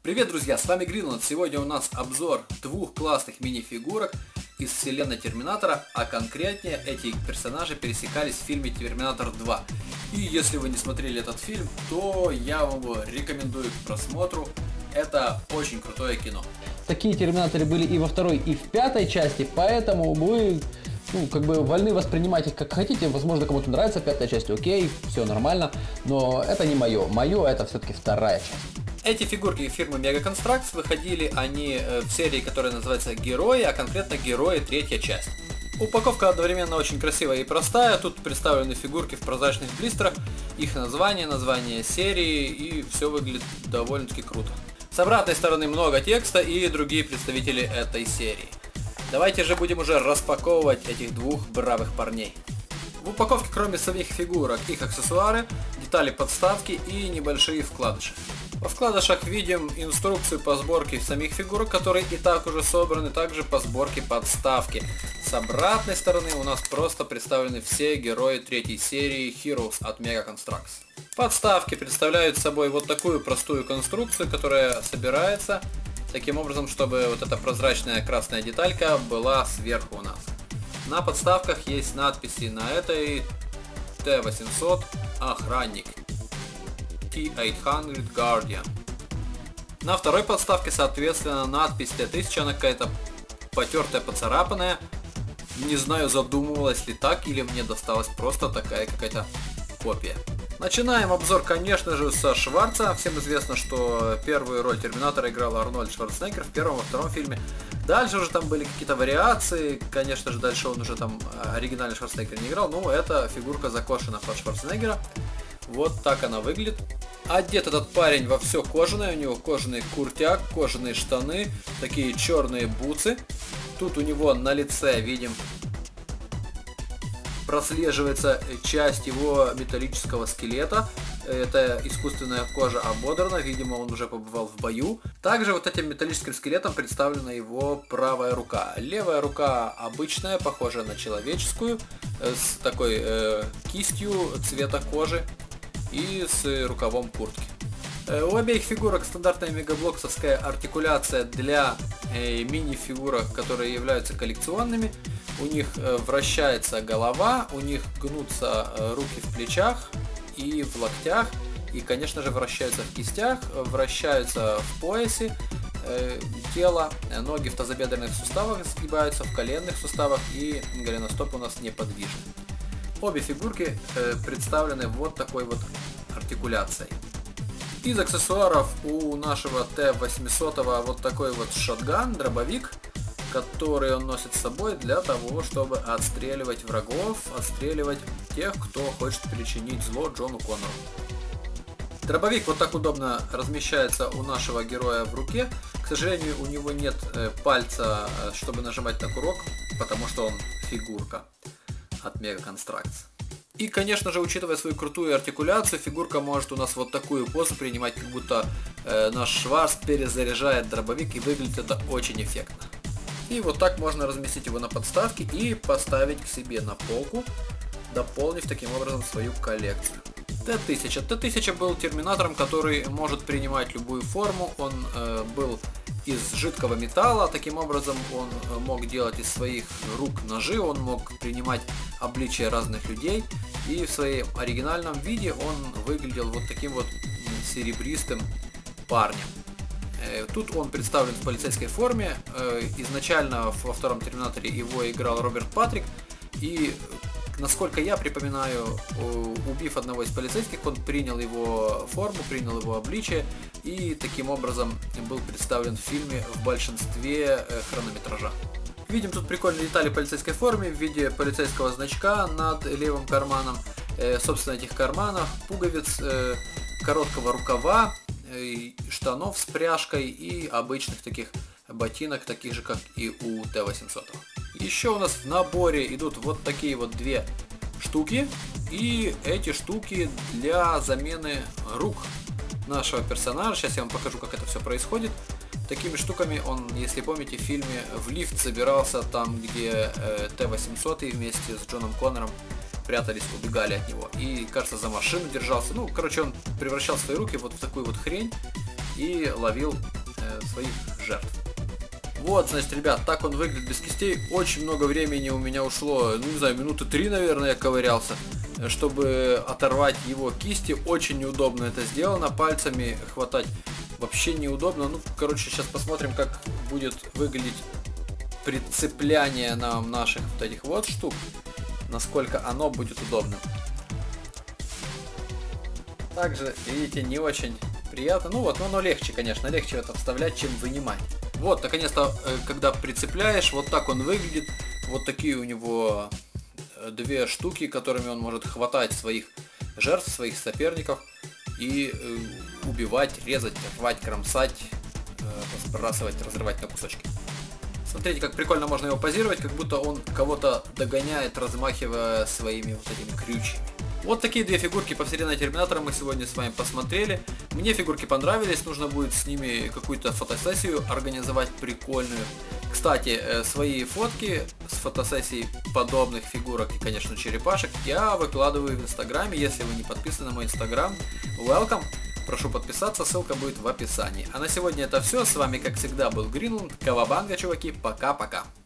Привет, друзья, с вами Гринланд. Сегодня у нас обзор двух классных мини-фигурок из вселенной Терминатора, а конкретнее эти персонажи пересекались в фильме Терминатор 2. И если вы не смотрели этот фильм, то я вам его рекомендую к просмотру. Это очень крутое кино. Такие Терминаторы были и во второй, и в пятой части, поэтому вы вольны воспринимать их как хотите. Возможно, кому-то нравится пятая часть, окей, все нормально, но это не мое. Мое это все-таки вторая часть. Эти фигурки фирмы Mega Construx выходили они в серии, которая называется Герои, а конкретно Герои третья часть. Упаковка одновременно очень красивая и простая. Тут представлены фигурки в прозрачных блистерах, их название серии, и все выглядит довольно-таки круто. С обратной стороны много текста и другие представители этой серии. Давайте же будем уже распаковывать этих двух бравых парней. В упаковке, кроме самих фигурок, их аксессуары, детали подставки и небольшие вкладыши. Во вкладышах видим инструкцию по сборке самих фигурок, которые и так уже собраны, также по сборке подставки. С обратной стороны у нас просто представлены все герои третьей серии Heroes от Mega Construx. Подставки представляют собой вот такую простую конструкцию, которая собирается таким образом, чтобы вот эта прозрачная красная деталька была сверху у нас. На подставках есть надписи: на этой Т-800 охранник, T-800 Guardian. На второй подставке, соответственно, надпись Т-1000, она какая-то потертая, поцарапанная. Не знаю, задумывалась ли так, или мне досталась просто такая какая-то копия. Начинаем обзор, конечно же, со Шварца. Всем известно, что первую роль Терминатора играл Арнольд Шварценеггер в первом и втором фильме. Дальше уже там были какие-то вариации, конечно же, дальше он уже там оригинальный Шварценеггер не играл, но эта фигурка закошена под Шварценеггера. Вот так она выглядит. Одет этот парень во все кожаное, у него кожаный куртяк, кожаные штаны, такие черные бутсы. Тут у него на лице видим, прослеживается часть его металлического скелета. Это искусственная кожа ободрана, видимо, он уже побывал в бою. Также вот этим металлическим скелетом представлена его правая рука. Левая рука обычная, похожая на человеческую, с такой кистью цвета кожи и с рукавом куртки. У обеих фигурок стандартная мегаблоксовская артикуляция для мини-фигурок, которые являются коллекционными. У них вращается голова, у них гнутся руки в плечах и в локтях, и, конечно же, вращаются в кистях, вращаются в поясе тела, ноги в тазобедренных суставах сгибаются, в коленных суставах, и голеностоп у нас неподвижен. Обе фигурки представлены вот такой вот артикуляцией. Из аксессуаров у нашего Т-800 вот такой вот шотган, дробовик, который он носит с собой для того, чтобы отстреливать врагов, отстреливать тех, кто хочет причинить зло Джону Коннору. Дробовик вот так удобно размещается у нашего героя в руке. К сожалению, у него нет пальца, чтобы нажимать на курок, потому что он фигурка от Mega Construx. И, конечно же, учитывая свою крутую артикуляцию, фигурка может у нас вот такую позу принимать, как будто наш Шварц перезаряжает дробовик, и выглядит это очень эффектно. И вот так можно разместить его на подставке и поставить к себе на полку, дополнив таким образом свою коллекцию. Т-1000. Т-1000 был терминатором, который может принимать любую форму. Он был из жидкого металла, таким образом он мог делать из своих рук ножи, он мог принимать обличие разных людей, и в своем оригинальном виде он выглядел вот таким вот серебристым парнем. Тут он представлен в полицейской форме. Изначально во втором Терминаторе его играл Роберт Патрик, и, насколько я припоминаю, убив одного из полицейских, он принял его форму, принял его обличие, и таким образом был представлен в фильме в большинстве хронометража. Видим тут прикольные детали полицейской формы в виде полицейского значка над левым карманом, собственно, этих карманов, пуговиц, короткого рукава, штанов с пряжкой и обычных таких ботинок, таких же, как и у Т-800. Еще у нас в наборе идут вот такие вот две штуки, и эти штуки для замены рук нашего персонажа. Сейчас я вам покажу, как это все происходит. Такими штуками он, если помните, в фильме в лифт собирался, там где Т-800 вместе с Джоном Коннором прятались, убегали от него. И, кажется, за машину держался. Ну, короче, он превращал свои руки вот в такую вот хрень и ловил своих жертв. Вот, значит, ребят, так он выглядит без кистей. Очень много времени у меня ушло, ну, не знаю, минуты 3, наверное, я ковырялся, чтобы оторвать его кисти. Очень неудобно это сделано, пальцами хватать вообще неудобно. Ну, короче, сейчас посмотрим, как будет выглядеть прицепляние нам наших вот этих вот штук, насколько оно будет удобным. Также, видите, не очень приятно. Ну вот, но оно легче, конечно, легче это вставлять, чем вынимать. Вот, наконец-то, когда прицепляешь, вот так он выглядит. Вот такие у него две штуки, которыми он может хватать своих жертв, своих соперников и убивать, резать, рвать, кромсать, сбрасывать, разрывать на кусочки. Смотрите, как прикольно можно его позировать, как будто он кого-то догоняет, размахивая своими вот этими крючьями. Вот такие две фигурки по вселенной Терминатора мы сегодня с вами посмотрели. Мне фигурки понравились, нужно будет с ними какую-то фотосессию организовать прикольную. Кстати, свои фотки с фотосессий подобных фигурок и, конечно, черепашек я выкладываю в Инстаграме. Если вы не подписаны на мой Инстаграм, welcome! Прошу подписаться, ссылка будет в описании. А на сегодня это все. С вами, как всегда, был Гринланд. Кавабанга, чуваки. Пока-пока.